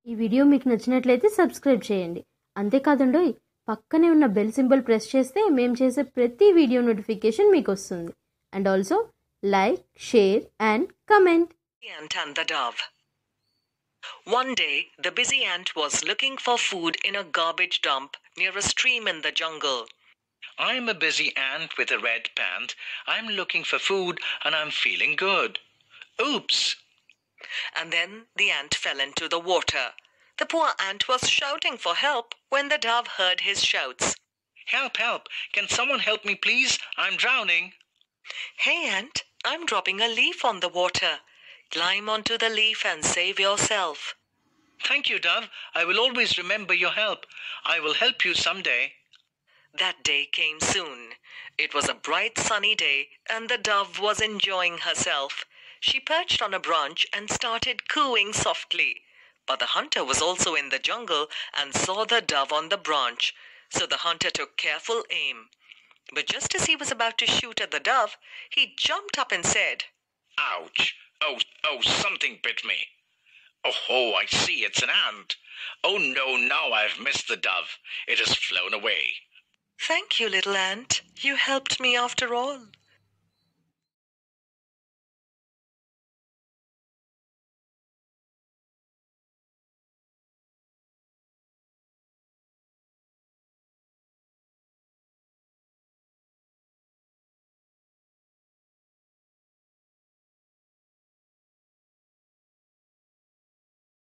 ఈ వీడియో మీకు నచ్చినట్లయితే సబ్స్క్రైబ్ చేయండి. అంతేకాదండోయ్ పక్కనే ఉన్న బెల్ సింబల్ ప్రెస్ చేస్తే మేము చేసే ప్రతి వీడియో నోటిఫికేషన్ మీకు వస్తుంది. And also like, share and comment. The ant and the dove. One day, the busy ant was looking for food in a garbage dump near a stream in the jungle. I'm a busy ant with a red pant. I'm looking for food and I'm feeling good. Oops! And then the ant fell into the water. The poor ant was shouting for help when the dove heard his shouts. Help, help! Can someone help me, please? I'm drowning. Hey, ant, I'm dropping a leaf on the water. Climb onto the leaf and save yourself. Thank you, dove. I will always remember your help. I will help you someday. That day came soon. It was a bright sunny day and the dove was enjoying herself. She perched on a branch and started cooing softly. But the hunter was also in the jungle and saw the dove on the branch. So the hunter took careful aim. But just as he was about to shoot at the dove, he jumped up and said, Ouch! Oh, something bit me. Oh, I see, it's an ant. Oh no, now I've missed the dove. It has flown away. Thank you, little ant. You helped me after all.